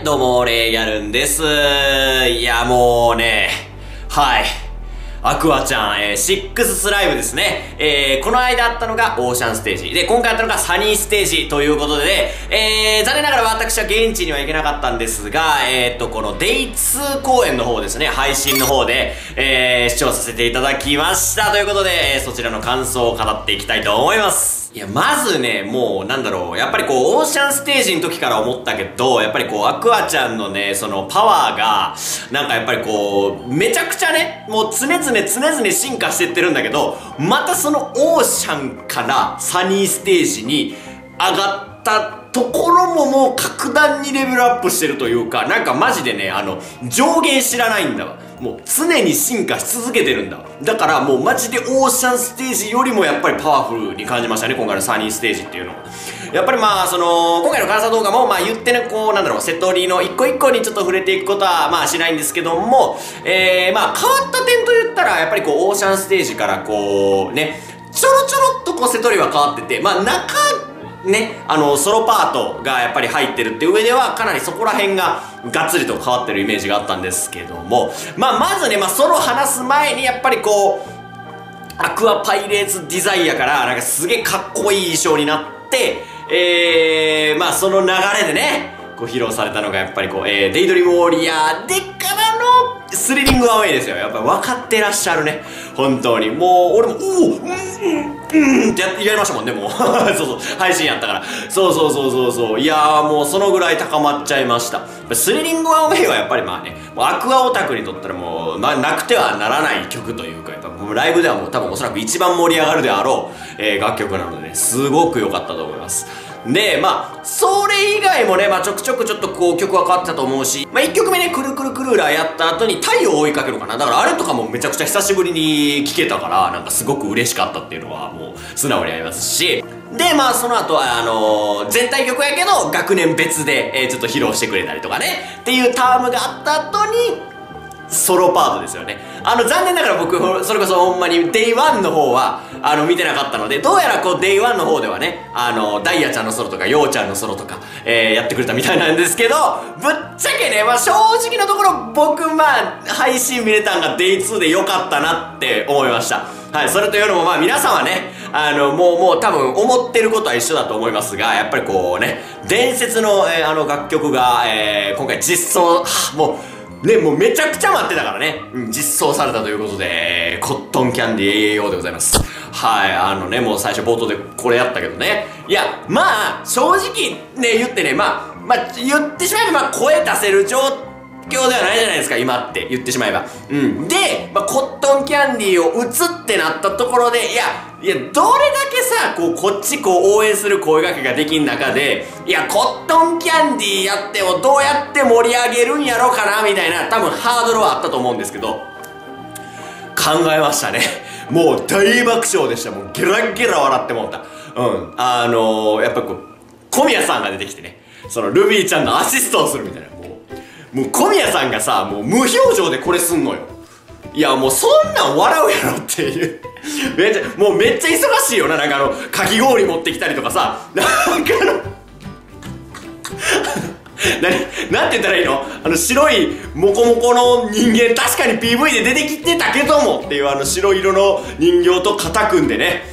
い、どうも、レイギャルンです。いや、もうね、はい。アクアちゃん、シックススライブですね。この間あったのがオーシャンステージ。で、今回あったのがサニーステージということでね、残念ながら私は現地には行けなかったんですが、このデイ2公演の方ですね、配信の方で、視聴させていただきましたということで、そちらの感想を語っていきたいと思います。いや、まずね、もう、なんだろう、やっぱりこう、オーシャンステージの時から思ったけど、やっぱりこう、アクアちゃんのね、そのパワーが、なんかやっぱりこう、めちゃくちゃね、もう常々進化してってるんだけど、またそのオーシャンからサニーステージに上がったところももう格段にレベルアップしてるというか、なんかマジでね、上限知らないんだわ。もう常に進化し続けてるんだわ。だからもうマジでオーシャンステージよりもやっぱりパワフルに感じましたね、今回のサニーステージっていうのは。やっぱりまあ、今回の感想動画もまあ言ってね、こう、なんだろう、セトリの一個一個にちょっと触れていくことはまあしないんですけども、まあ変わった点と言ったら、やっぱりこう、オーシャンステージからこう、ね、ちょろっとこう、セトリは変わってて、まあソロパートがやっぱり入ってるって上ではかなりそこら辺ががっつりと変わってるイメージがあったんですけども、まずね、ソロ話す前にやっぱりこう、アクアパイレーツデザイアからなんかすげえかっこいい衣装になって、その流れでね、こう披露されたのがやっぱりこう、デイドリームウォリアーでからのスリリングアウェイですよ。やっぱり分かってらっしゃるね。本当に。もう、俺も、ってやりましたもんね、もう。そう、配信やったから。そう。いやーもうそのぐらい高まっちゃいました。スリリングアウェイはやっぱりまあね、もうアクアオタクにとったらもう、なくてはならない曲というか、やっぱライブではもう多分おそらく一番盛り上がるであろう、楽曲なのでね、すごく良かったと思います。で、それ以外もね、ちょくちょくちょっとこう曲は変わってたと思うし、1曲目ね、くるくるクルーラーやった後に太陽を追いかけるかな。だからあれとかもめちゃくちゃ久しぶりに聴けたから、なんかすごく嬉しかったっていうのはもう素直にありますし、で、その後は、全体曲やけど、学年別で、ちょっと披露してくれたりとかね、っていうタームがあった後に、ソロパートですよね。残念ながら僕、それこそほんまに Day1 の方は、見てなかったので、どうやらこう Day1 の方ではね、ダイヤちゃんのソロとか、ヨウちゃんのソロとか、やってくれたみたいなんですけど、ぶっちゃけね、正直なところ、僕、配信見れたんが Day2 で良かったなって思いました。はい、それというのも皆さんはね、もう多分思ってることは一緒だと思いますが、やっぱりこうね、伝説の、楽曲が、今回実装、もうめちゃくちゃ待ってたからね、実装されたということで、コットンキャンディー AAO でございます。はい、もう最初冒頭でこれやったけどね。いや、正直ね、言ってね、言ってしまえば声出せる状況ではないじゃないですか、今って言ってしまえば。で、コットンキャンディーを打つってなったところで、いや、どれだけさ、こっち応援する声掛けができん中で、いや、コットンキャンディーやってもどうやって盛り上げるんやろかな、みたいな、多分ハードルはあったと思うんですけど、考えましたね。もう大爆笑でした。もうゲラゲラ笑ってもうた。やっぱ小宮さんが出てきてね、そのルビーちゃんのアシストをするみたいな。もう小宮さんがさ、もう無表情でこれすんのよ。いや、もうそんなん笑うやろっていう。めっちゃ忙しいよな。なんかかき氷持ってきたりとかさ、なんなんて言ったらいいの？白いモコモコの人間、確かに PV で出てきてたけどもっていう白色の人形と肩組んでね、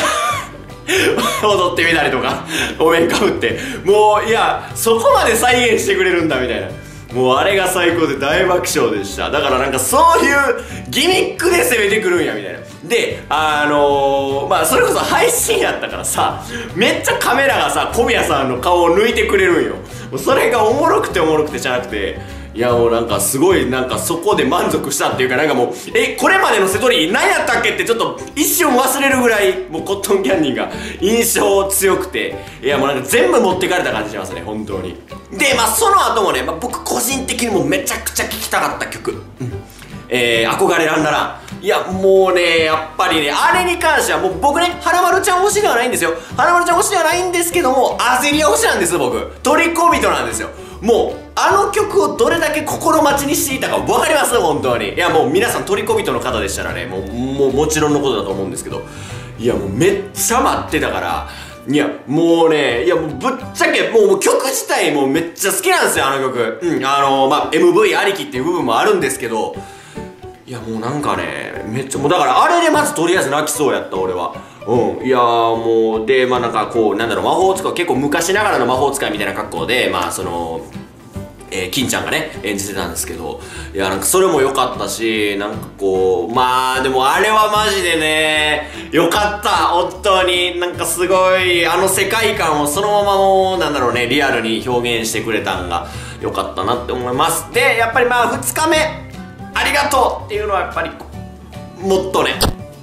踊ってみたりとか、お面かぶって、もう、いや、そこまで再現してくれるんだみたいな。もうあれが最高で大爆笑でした。だからなんかそういうギミックで攻めてくるんやみたいな。で、それこそ配信やったからさ、めっちゃカメラがさ、小宮さんの顔を抜いてくれるんよ。もうそれがおもろくてじゃなくて、いやもうなんかすごいなんかそこで満足したっていうか、なんかもう、これまでのセトリ何やったっけってちょっと一瞬忘れるぐらい、もうコットンキャンディーが印象強くて、いやもうなんか全部持ってかれた感じしますね、本当に。で、その後もね、僕個人的にもめちゃくちゃ聴きたかった曲。憧れランララン。いや、もうね、やっぱりね、あれに関してはもう僕ね、花丸ちゃん推しではないんですよ。花丸ちゃん推しではないんですけども、アゼリア推しなんですよ、僕。トリコ人なんですよ。もう、あの曲をどれだけ心待ちにしていたか分かります本当に。いや、もう皆さんトリコ人の方でしたらね、もちろんのことだと思うんですけど、いや、もうめっちゃ待ってたから、 いや、もうね、いや、もうぶっちゃけ、もう曲自体もめっちゃ好きなんですよ、あの曲。MV ありきっていう部分もあるんですけど、いや、もうなんかね、めっちゃ、もうだからあれでまずとりあえず泣きそうやった、俺は。いやーもう、で、なんかこう、なんだろう、魔法使い、結構昔ながらの魔法使いみたいな格好で、金ちゃんがね、演じてたんですけど、いや、なんかそれも良かったし、なんかこう、でもあれはマジでね、良かった、本当に。なんかすごい、あの世界観をそのままもう、なんだろうね、リアルに表現してくれたんが良かったなって思います。で、やっぱり2日目、ありがとうっていうのはやっぱり、もっとね、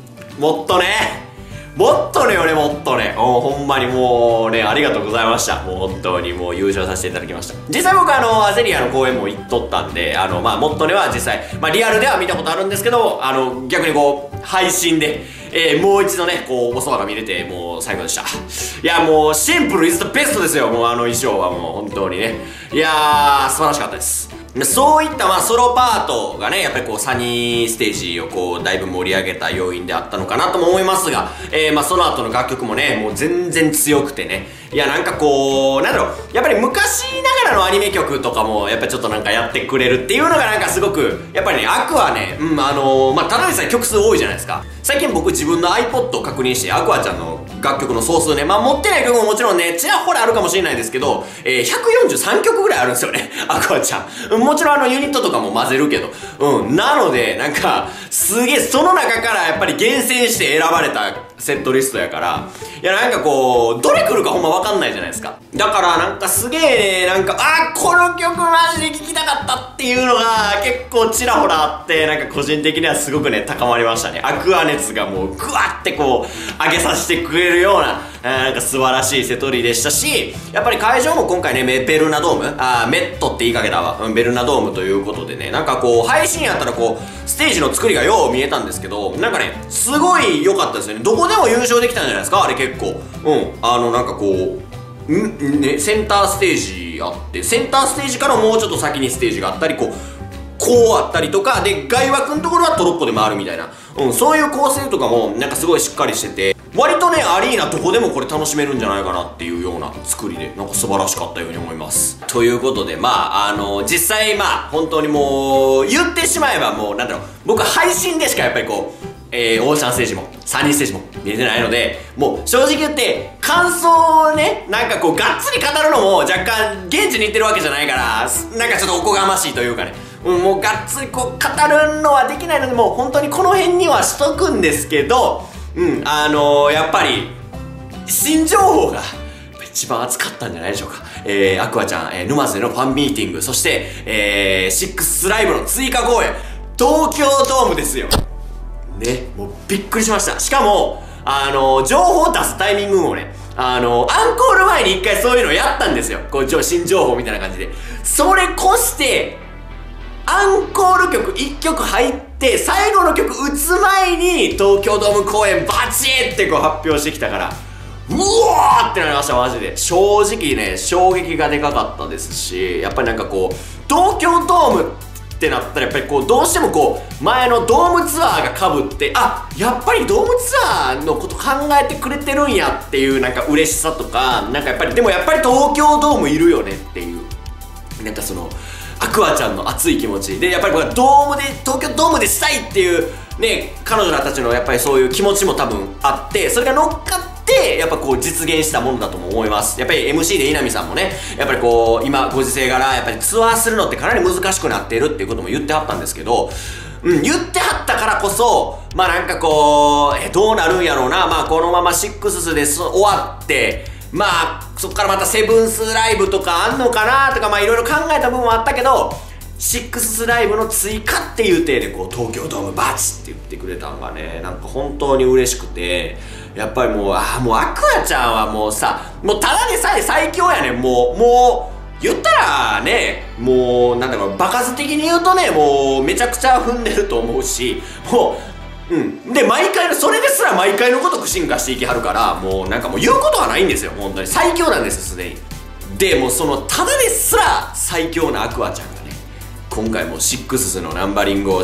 俺もっとね、ほんまにもうね、ありがとうございました。もう本当にもう優勝させていただきました。実際僕アゼリアの公演も行っとったんで、もっとねは実際、リアルでは見たことあるんですけど、逆にこう、配信で、もう一度ね、こう、おそばが見れて、もう最高でした。いや、もうシンプルイズtheベストですよ、もう衣装はもう本当にね。いやー、素晴らしかったです。そういったソロパートがね、やっぱりこうサニーステージをこうだいぶ盛り上げた要因であったのかなとも思いますが、その後の楽曲もね、もう全然強くてね、いやなんかこう、なんだろう、やっぱり昔ながらのアニメ曲とかもやっぱりちょっとなんかやってくれるっていうのがなんかすごく、やっぱりね、アクアね、ただでさえ曲数多いじゃないですか。最近僕自分の iPod を確認して、アクアちゃんの楽曲の総数ね、持ってない曲ももちろんね、ちらほらあるかもしれないですけど、143曲ぐらいあるんですよね、アクアちゃん。もちろんユニットとかも混ぜるけど。なので、なんか、すげえ、その中からやっぱり厳選して選ばれたセットリストやから、いやなんかこう、どれ来るかほんまわかんないじゃないですか。だからなんかすげえね、なんか、この曲マジで聴きたかったっていうのが結構ちらほらあって、なんか個人的にはすごくね、高まりましたね。アクア熱がもうグワってこう、上げさせてくれるような、なんか素晴らしいセトリでしたし、やっぱり会場も今回ね、ベルナドームメットって言いかけたわ。ベルナドームということでね、なんかこう、配信やったらこう、ステージの作りがよう見えたんですけど、なんかね、すごい良かったですよね。どこでも優勝できたんじゃないですか、あれ結構。なんかこう、センターステージあって、センターステージからもうちょっと先にステージがあったり、こうあったりとか、で、外枠のところはトロッコで回るみたいな。そういう構成とかも、なんかすごいしっかりしてて、割とね、アリーナどこでもこれ楽しめるんじゃないかなっていうような作りで、なんか素晴らしかったように思います。ということで、実際本当にもう、言ってしまえばもう、なんだろう、僕配信でしかやっぱりこう、オーシャンステージも、サニーステージも見れてないので、もう正直言って、感想をね、なんかこう、がっつり語るのも若干、現地に行ってるわけじゃないから、なんかちょっとおこがましいというかね、もうがっつりこう、語るのはできないので、もう本当にこの辺にはしとくんですけど、やっぱり、新情報が、一番熱かったんじゃないでしょうか。アクアちゃん、沼津でのファンミーティング、そして、シックスライブの追加公演、東京ドームですよ。ね、もうびっくりしました。しかも、情報を出すタイミングもね、アンコール前に一回そういうのやったんですよ。こう、新情報みたいな感じで。それ越して、アンコール曲1曲入って、最後の曲打つ前に、東京ドーム公演バチッってこう発表してきたから、うわーってなりました、マジで。正直ね、衝撃がでかかったですし、やっぱりなんかこう、東京ドームってなったらやっぱりこうどうしてもこう前のドームツアーがかぶってやっぱりドームツアーのこと考えてくれてるんやっていうなんか嬉しさとかなんかやっぱりでもやっぱり東京ドームいるよねっていうなんかそのアクアちゃんの熱い気持ちでやっぱり僕は東京ドームでしたいっていうね彼女らたちのやっぱりそういう気持ちも多分あってそれが乗っかってやっぱこう実現したものだとも思います。やっぱり MC で稲見さんもねやっぱりこう今ご時世柄やっぱりツアーするのってかなり難しくなっているっていうことも言ってはったんですけど言ってはったからこそなんかこうどうなるんやろうなこのままシックスで終わってそっからまたセブンスライブとかあんのかなとかいろいろ考えた部分もあったけどシックスライブの追加っていう体でこう東京ドームバチって言ってくれたのがねなんか本当に嬉しくてやっぱりもうアクアちゃんはもうさもうただでさえ最強やねんもう言ったらねもうなんだろう場数的に言うとねもうめちゃくちゃ踏んでると思うしもうで毎回それですら毎回のごとく進化していきはるからもうなんかもう言うことはないんですよ本当に最強なんですよすでにでもうそのただですら最強なアクアちゃんがね今回も6のナンバリングを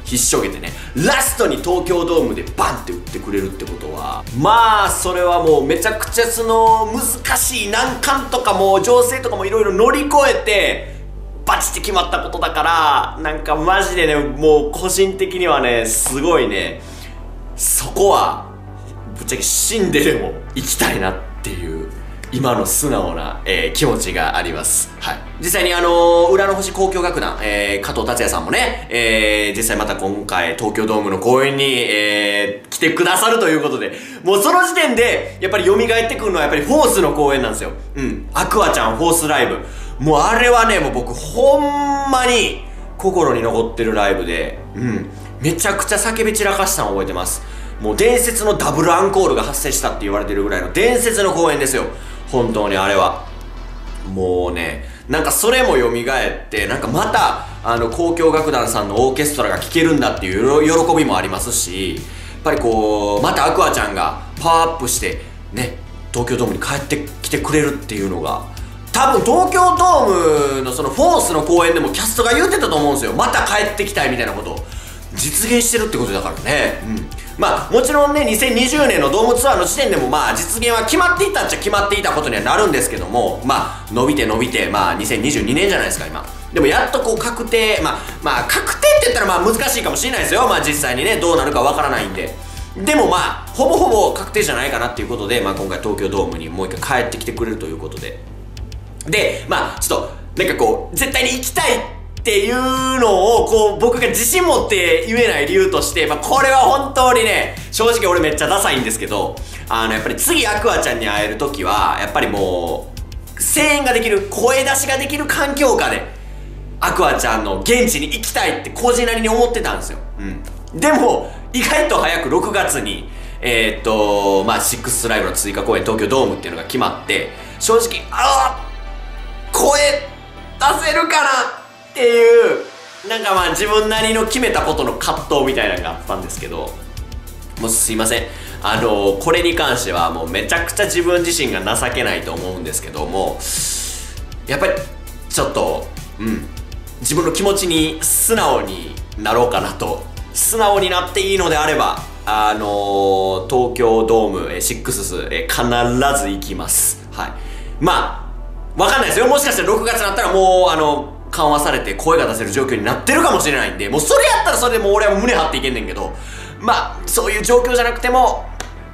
必勝げてね、ラストに東京ドームでバンって打ってくれるってことは、まあそれはもうめちゃくちゃその難しい難関とかも情勢とかもいろいろ乗り越えてバチって決まったことだから、なんかマジでね、もう個人的にはね、すごいね、そこはぶっちゃけ死んででも行きたいなっていう今の素直な、気持ちがあります。はい。実際に裏の星交響楽団、加藤達也さんもね、実際また今回東京ドームの公演に、来てくださるということで、もうその時点で、やっぱり蘇ってくるのはやっぱりフォースの公演なんですよ。うん。アクアちゃんフォースライブ。もうあれはね、もう僕ほんまに心に残ってるライブで、うん。めちゃくちゃ叫び散らかしたのを覚えてます。もう伝説のダブルアンコールが発生したって言われてるぐらいの伝説の公演ですよ。本当にあれは。もうね、なんかそれも蘇って、なんかまた、交響楽団さんのオーケストラが聴けるんだっていう喜びもありますし、やっぱりこう、またアクアちゃんがパワーアップして、ね、東京ドームに帰ってきてくれるっていうのが、多分東京ドームのそのフォースの公演でもキャストが言ってたと思うんですよ。また帰ってきたいみたいなことを実現してるってことだからね。うん。まあもちろんね、2020年のドームツアーの時点でもまあ実現は決まっていたっちゃ決まっていたことにはなるんですけども、まあ伸びてまあ2022年じゃないですか今。でもやっとこう確定、まあ確定って言ったらまあ難しいかもしれないですよ。まあ実際にね、どうなるかわからないんで。でもまあほぼほぼ確定じゃないかなっていうことで、まあ今回東京ドームにもう一回帰ってきてくれるということで。で、まあちょっとなんかこう絶対に行きたいっていうのをこう僕が自信持って言えない理由として、まあこれは本当にね、正直俺めっちゃダサいんですけど、やっぱり次アクアちゃんに会える時はやっぱりもう声援ができる、声出しができる環境下でアクアちゃんの現地に行きたいって個人なりに思ってたんですよ。うん。でも意外と早く6月にまあシックスライブの追加公演東京ドームっていうのが決まって、正直声出せるかなっていう、なんかまあ自分なりの決めたことの葛藤みたいなのがあったんですけど、もうすいません。これに関してはもうめちゃくちゃ自分自身が情けないと思うんですけども、やっぱりちょっと、自分の気持ちに素直になろうかなと。素直になっていいのであれば、東京ドーム6ス必ず行きます。はい。まあ、わかんないですよ。もしかしたら6月になったらもう緩和されて声が出せる状況になってるかもしれないんで、もうそれやったらそれでもう俺は胸張っていけんねんけど、まあそういう状況じゃなくても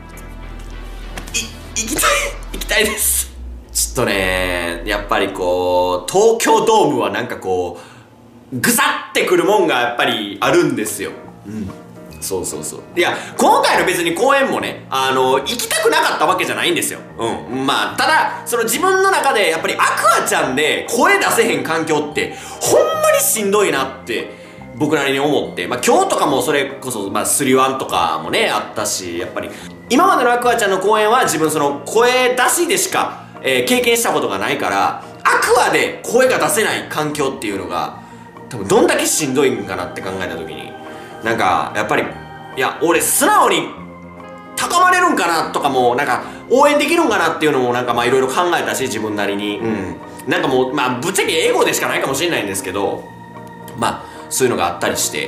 行きたいです。ちょっとね、やっぱりこう東京ドームはなんかこうぐさってくるもんがやっぱりあるんですよ。そうそうそう。いや、今回の別に公演もね、行きたくなかったわけじゃないんですよ。まあ、ただ、その自分の中で、やっぱりアクアちゃんで声出せへん環境って、ほんまにしんどいなって、僕なりに思って。まあ、今日とかもそれこそ、まあ、スリワンとかもね、あったし、やっぱり、今までのアクアちゃんの公演は自分その声出しでしか、経験したことがないから、アクアで声が出せない環境っていうのが、多分どんだけしんどいんかなって考えたときに、なんかやっぱりいや俺素直に高まれるんかなとかもなんか応援できるんかなっていうのもなんかまあいろいろ考えたし自分なりになんかもうまあぶっちゃけエゴでしかないかもしれないんですけど、まあそういうのがあったりして、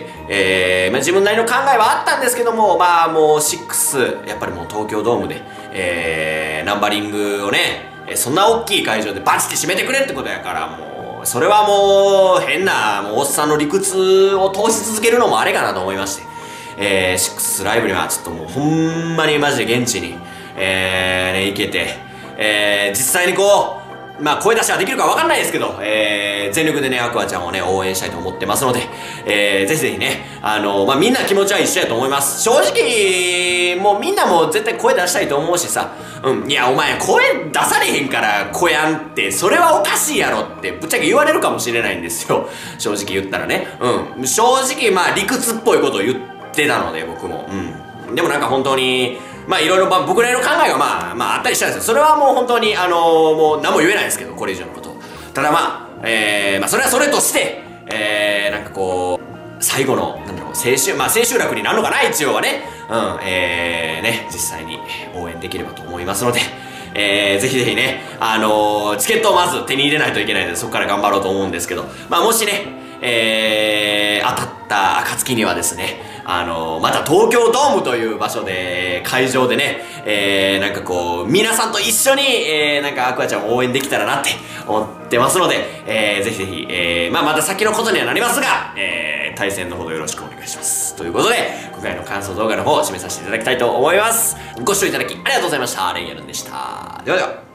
まあ、自分なりの考えはあったんですけども、まあもう6やっぱりもう東京ドームで、ナンバリングをねそんな大きい会場でバチって締めてくれってことやから、もうそれはもう変なもうおっさんの理屈を通し続けるのもあれかなと思いまして、6ライブにはちょっともうほんまにマジで現地に、行けて、実際にこうまあ声出しはできるかわかんないですけど、全力でねアクアちゃんをね応援したいと思ってますので、ぜひぜひねまあみんな気持ちは一緒やと思います。正直もうみんなも絶対声出したいと思うしさ、いやお前声出されへんから子やんってそれはおかしいやろってぶっちゃけ言われるかもしれないんですよ。正直言ったらね、正直まあ理屈っぽいことを言ってたので僕も、でもなんか本当にまあいろいろ僕なりの考えがまああったりしたんですよ。それはもう本当にもう何も言えないですけど、これ以上のことただまあまあそれはそれとして、なんかこう最後のなんだろう千秋楽になるのかな一応はね、ね実際に応援できればと思いますので、ぜひぜひねチケットをまず手に入れないといけないのでそこから頑張ろうと思うんですけど、まあもしね当たった暁にはですね、また東京ドームという場所で、会場でね、なんかこう、皆さんと一緒に、なんかアクアちゃんを応援できたらなって思ってますので、ぜひぜひ、また先のことにはなりますが、対戦のほどよろしくお願いします。ということで、今回の感想動画の方を締めさせていただきたいと思います。ご視聴いただきありがとうございました。レイヤルンでした。ではでは。